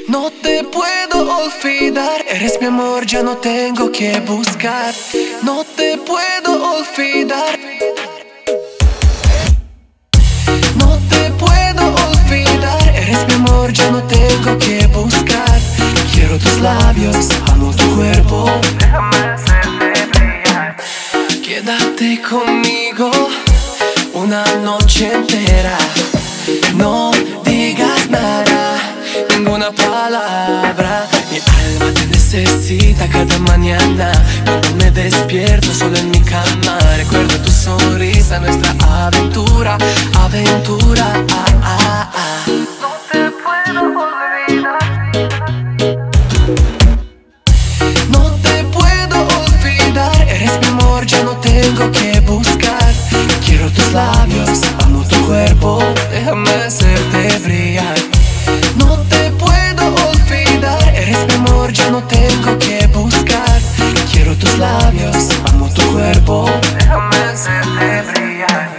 No te puedo olvidar, eres mi amor, ya no tengo que buscar. No te puedo olvidar. No te puedo olvidar, eres mi amor, ya no tengo que buscar. Quiero tus labios, amo tu cuerpo, déjame hacerte brillar. Quédate conmigo una noche entera. No digas nada, ninguna palabra. Mi alma te necesita cada mañana. Cuando me despierto solo en mi cama, recuerdo tu sonrisa, nuestra aventura, aventura. No te puedo olvidar. No te puedo olvidar, eres mi amor, ya no tengo que buscar. Quiero tus labios, amo tu cuerpo, déjame hacerte brillar. No te puedo olvidar, eres mi amor, ya no tengo que buscar. Quiero tus labios, amo tu cuerpo, déjame hacerte brillar.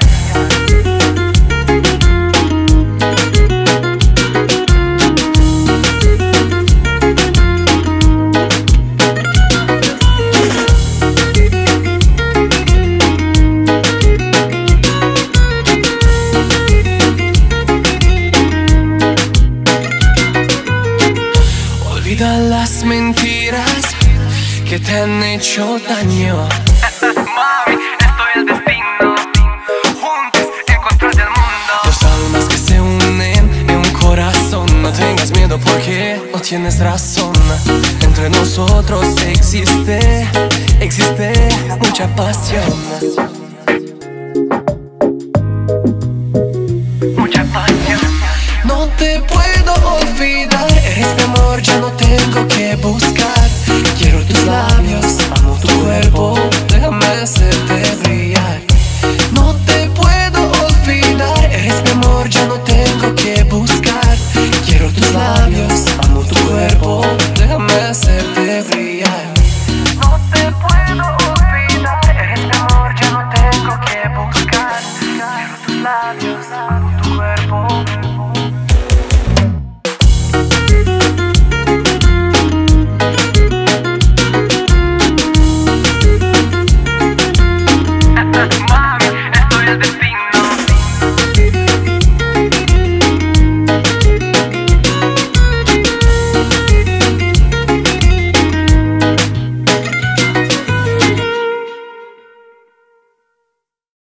Olvida las mentiras que te han hecho daño. Mami, esto es el destino. Juntos en control del mundo. Dos almas que se unen en un corazón. No tengas miedo porque no tienes razón. Entre nosotros existe mucha pasión. Mucha pasión. No te puedo olvidar, eres mi amor, ya no tengo que buscar. Quiero tus labios, amo tu cuerpo, déjame hacerte brillar. No te puedo olvidar, eres mi amor, ya no tengo que buscar. Quiero tus labios, amo tu cuerpo, déjame hacerte brillar. No te puedo olvidar, eres mi amor, ya no tengo que buscar. Quiero tus labios, amo tu cuerpo.